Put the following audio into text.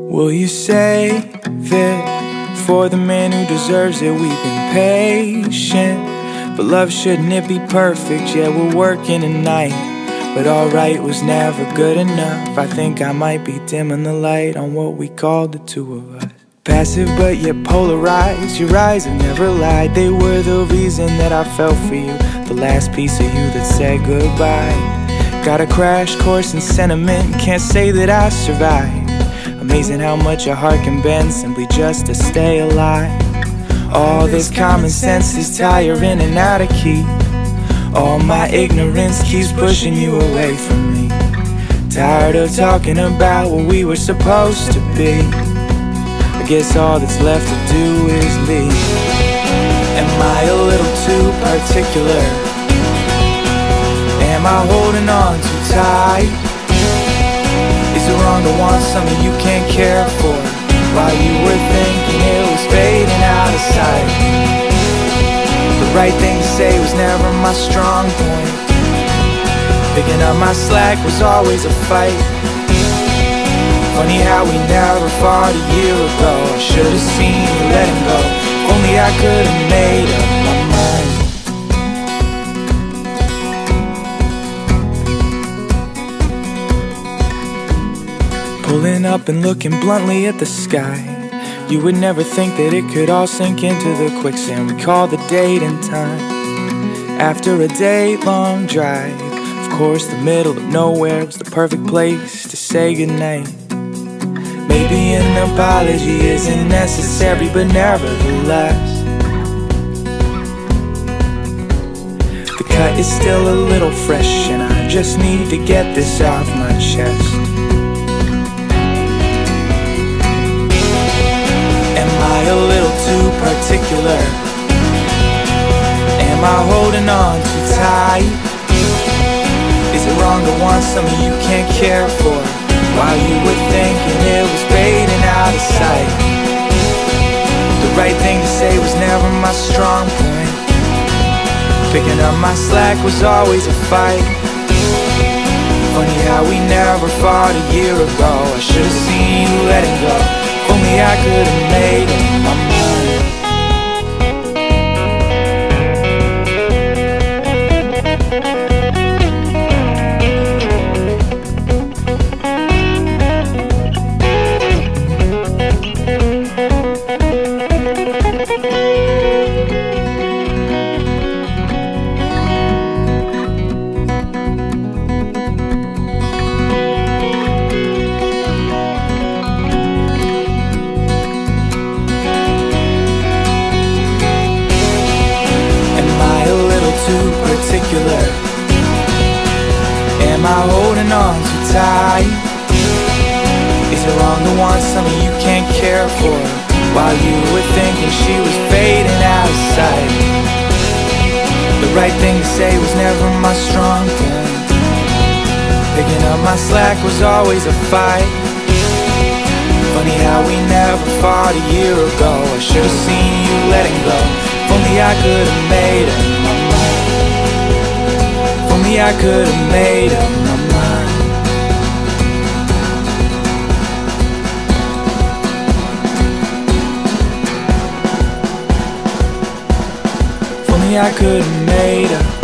Will you save it for the man who deserves it? We've been patient, but love, shouldn't it be perfect? Yeah, we're working tonight, but alright was never good enough. I think I might be dimming the light on what we called the two of us. Passive but yet polarized, your eyes have never lied. They were the reason that I fell for you, the last piece of you that said goodbye. Got a crash course in sentiment, can't say that I survived. Amazing how much a heart can bend simply just to stay alive. All this common sense is tiring and out of key. All my ignorance keeps pushing you away from me. Tired of talking about what we were supposed to be. I guess all that's left to do is leave. Am I a little too particular? Am I holding on too tight? Is it wrong to want something you can't care for, while you were thinking it was fading out of sight? The right thing to say was never my strong point. Picking up my slack was always a fight. Funny how we never fought a year ago. I should've seen you letting go. If only I could've made up my mind. Pulling up and looking bluntly at the sky, you would never think that it could all sink into the quicksand. We called the date and time after a day-long drive. Of course, the middle of nowhere was the perfect place to say goodnight. Maybe an apology isn't necessary, but nevertheless, the cut is still a little fresh, and I just need to get this off my chest. A little too particular? Am I holding on too tight? Is it wrong to want something you can't care for, while you were thinking it was fading out of sight? The right thing to say was never my strong point. Picking up my slack was always a fight. Funny how we never fought a year ago. I should've seen you letting go. If only I could've made up my mind. Too particular? Am I holding on too tight? Is it wrong to want something you can't care for, while you were thinking she was fading out of sight? The right thing to say was never my strong point. Picking up my slack was always a fight. Funny how we never fought a year ago. I should've seen you letting go. If only I could've made up my mind. If only I could've made up my mind. If only I could've made up